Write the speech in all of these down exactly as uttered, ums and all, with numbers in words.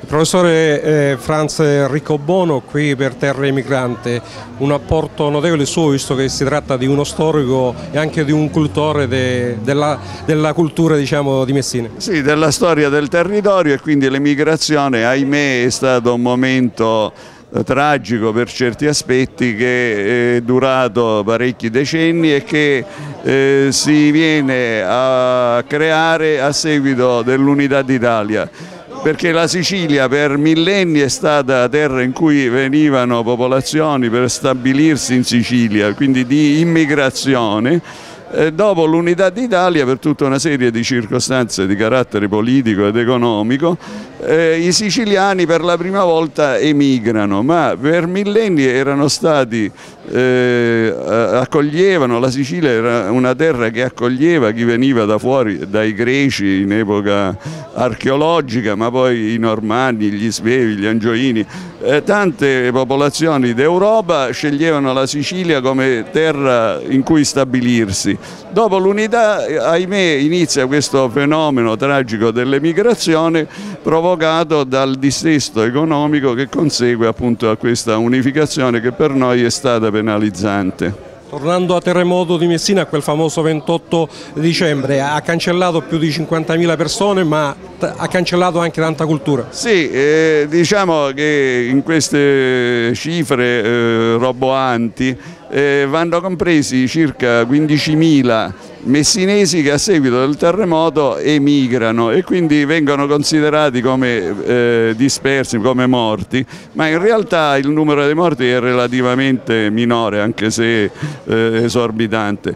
Professore eh, Franz Riccobono, qui per Terra Emigrante, un apporto notevole suo, visto che si tratta di uno storico e anche di un cultore de, della, della cultura, diciamo, di Messina. Sì, della storia del territorio, e quindi l'emigrazione, ahimè, è stato un momento eh, tragico per certi aspetti, che è durato parecchi decenni e che eh, si viene a creare a seguito dell'Unità d'Italia. Perché la Sicilia per millenni è stata terra in cui venivano popolazioni per stabilirsi in Sicilia, quindi di immigrazione. Eh, dopo l'Unità d'Italia, per tutta una serie di circostanze di carattere politico ed economico, eh, i siciliani per la prima volta emigrano, ma per millenni erano stati, eh, accoglievano, la Sicilia era una terra che accoglieva chi veniva da fuori, dai greci in epoca archeologica, ma poi i normanni, gli svevi, gli angioini, eh, tante popolazioni d'Europa sceglievano la Sicilia come terra in cui stabilirsi. Dopo l'unità, ahimè, inizia questo fenomeno tragico dell'emigrazione provocato dal dissesto economico che consegue appunto a questa unificazione, che per noi è stata penalizzante. Tornando a terremoto di Messina, quel famoso ventotto dicembre, ha cancellato più di cinquantamila persone, ma ha cancellato anche tanta cultura. Sì, eh, diciamo che in queste cifre eh, roboanti eh, vanno compresi circa quindicimila messinesi che a seguito del terremoto emigrano e quindi vengono considerati come eh, dispersi, come morti, ma in realtà il numero dei morti è relativamente minore, anche se eh, esorbitante.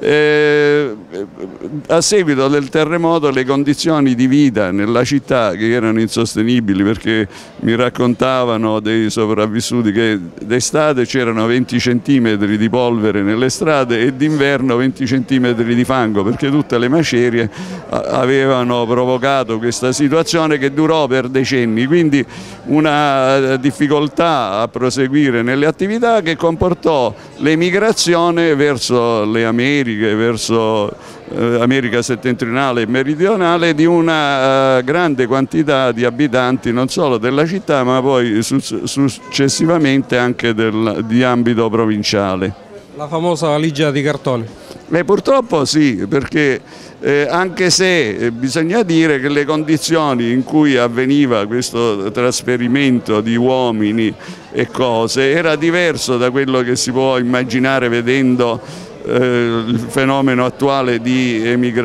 Eh, a seguito del terremoto le condizioni di vita nella città, che erano insostenibili, perché mi raccontavano dei sopravvissuti che d'estate c'erano venti centimetri di polvere nelle strade e d'inverno venti centimetri di fango, perché tutte le macerie avevano provocato questa situazione che durò per decenni, quindi una difficoltà a proseguire nelle attività che comportò l'emigrazione verso le Americhe, verso eh, America settentrionale e meridionale, di una eh, grande quantità di abitanti non solo della città ma poi su successivamente anche del, di ambito provinciale. La famosa valigia di cartone. Beh, purtroppo sì, perché eh, anche se eh, bisogna dire che le condizioni in cui avveniva questo trasferimento di uomini e cose era diverso da quello che si può immaginare vedendo eh, il fenomeno attuale di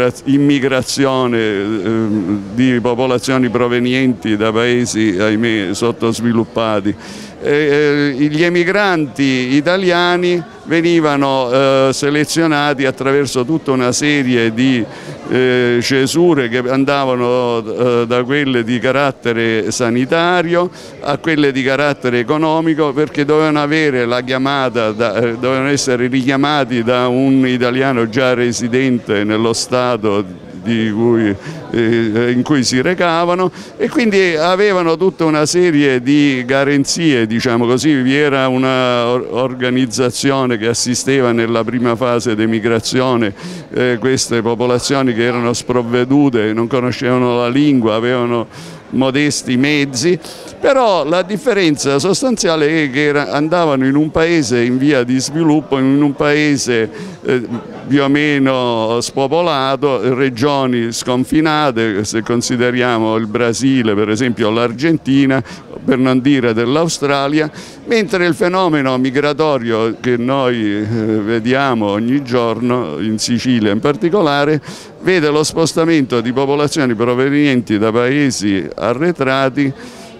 immigrazione eh, di popolazioni provenienti da paesi, ahimè, sottosviluppati. Eh, gli emigranti italiani venivano eh, selezionati attraverso tutta una serie di eh, cesure che andavano eh, da quelle di carattere sanitario a quelle di carattere economico, perché dovevano avere la chiamata, da, eh, dovevano essere richiamati da un italiano già residente nello Stato di cui, eh, in cui si recavano, e quindi avevano tutta una serie di garanzie, diciamo così. Vi era un'organizzazione che assisteva nella prima fase di emigrazione eh, queste popolazioni che erano sprovvedute, non conoscevano la lingua, avevano modesti mezzi, però la differenza sostanziale è che andavano in un paese in via di sviluppo, in un paese eh, più o meno spopolato, regioni sconfinate, se consideriamo il Brasile per esempio, l'Argentina, per non dire dell'Australia, mentre il fenomeno migratorio che noi eh, vediamo ogni giorno, in Sicilia in particolare, vede lo spostamento di popolazioni provenienti da paesi arretrati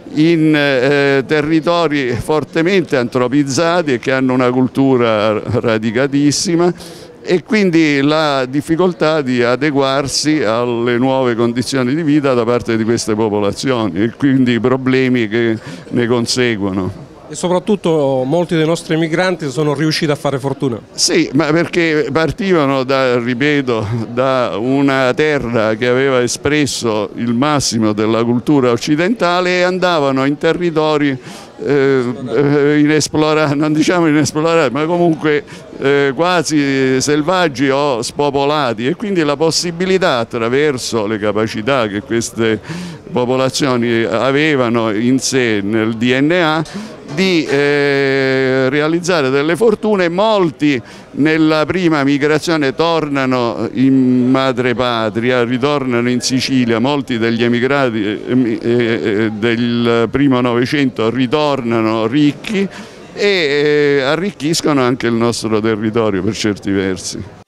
in eh, territori fortemente antropizzati e che hanno una cultura radicatissima, e quindi la difficoltà di adeguarsi alle nuove condizioni di vita da parte di queste popolazioni, e quindi i problemi che ne conseguono. E soprattutto molti dei nostri emigranti sono riusciti a fare fortuna. Sì, ma perché partivano da, ripeto, da una terra che aveva espresso il massimo della cultura occidentale e andavano in territori eh, inesplorati, non diciamo inesplorati, ma comunque eh, quasi selvaggi o spopolati, e quindi la possibilità, attraverso le capacità che queste popolazioni avevano in sé nel D N A, di eh, realizzare delle fortune. Molti nella prima migrazione tornano in madrepatria, ritornano in Sicilia, molti degli emigrati eh, eh, del primo Novecento ritornano ricchi e eh, arricchiscono anche il nostro territorio per certi versi.